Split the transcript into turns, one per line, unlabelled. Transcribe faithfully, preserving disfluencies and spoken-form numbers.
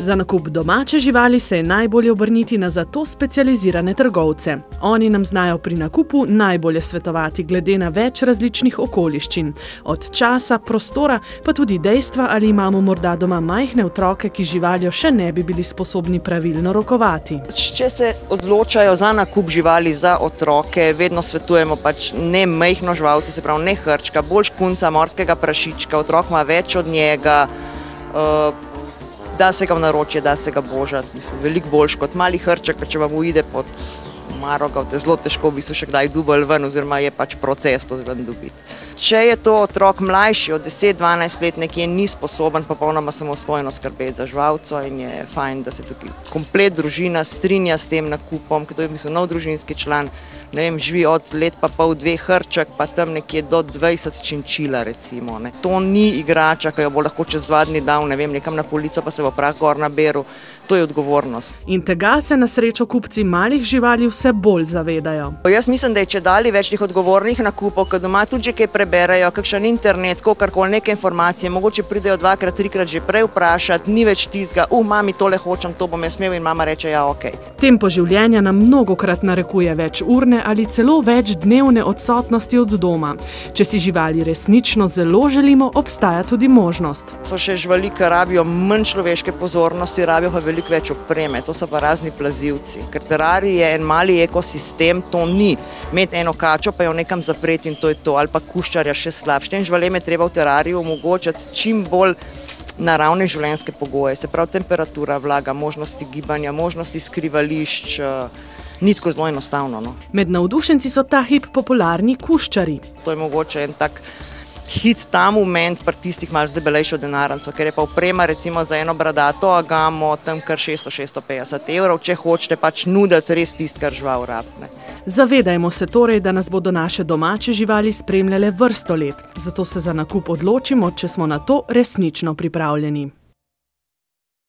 Za nakup domače živali se je najbolje obrniti na za to specializirane trgovce. Oni nam znajo pri nakupu najbolje svetovati glede na več različnih okoliščin. Od časa, prostora, pa tudi dejstva, ali imamo morda doma majhne otroke, ki živaljo še ne bi bili sposobni pravilno rokovati.
Če se odločajo za nakup živali za otroke, vedno svetujemo pač ne majhno živalce, se pravi ne hrčka, bolj škunca, morskega prašička, otrok ima več od njega, da se ga v naročje, da se ga božati, veliko boljš kot mali hrček, če vam uide pod maro, ga je zelo težko v bistvu še kdaj dubelj ven, oziroma je pač proces to ven dobiti. Če je to otrok mlajši od deset dvanajst let, nekje ni sposoben popolnoma samostojno skrbeti za živalco in je fajn, da se tukaj komplet družina strinja s tem nakupom, ker to je v bistvu nov družinski član, ne vem, živi od let pa pol dve hrček, pa tam nekje do dvajset činčila recimo. Ne. To ni igrača, ki jo bo lahko čez dva dni dal, ne vem, nekam na polico, pa se bo prah gor naberu. To je odgovornost.
In tega se na srečo kupci malih živali vse bolj zavedajo.
Jaz mislim, da je čedalje več teh odgovornih nakupov, ko doma tudi že kaj preberejo, kakšen internet, kakorkoli neke informacije, mogoče pridejo dvakrat, trikrat že prej vprašati, ni več tizga, uh, mami, tole hočem, to bom jaz imel, in mama reče, ja, ok.
Tempo življenja nam mnogokrat narekuje več urne ali celo več dnevne odsotnosti od doma. Če si živali resnično zelo želimo, obstaja tudi možnost.
So še živali, ki rabijo manj človeške pozornosti, rabijo pa veliko več opreme, to so pa razni plazilci. Ker terarij je en mali ekosistem, to ni. Imeti eno kačo, pa jo nekam zapreti in to je to, ali pa kuščarja še slabše. Tem živalem je treba v terariju omogočati čim bolj naravne življenjske pogoje, se pravi temperatura, vlaga, možnosti gibanja, možnosti skrivališč, ni tako zelo enostavno. No.
Med navdušenci so ta hip popularni kuščari.
To je mogoče en tak hit ta moment pri tistih malo zdebelejšo denarnico, ker je pa oprema recimo za eno bradato agamo tam kar šeststo do šeststo petdeset evrov, če hočete pač nuditi res tisto, kar žival rabne.
Zavedajmo se torej, da nas bodo naše domače živali spremljale vrsto let, zato se za nakup odločimo, če smo na to resnično pripravljeni.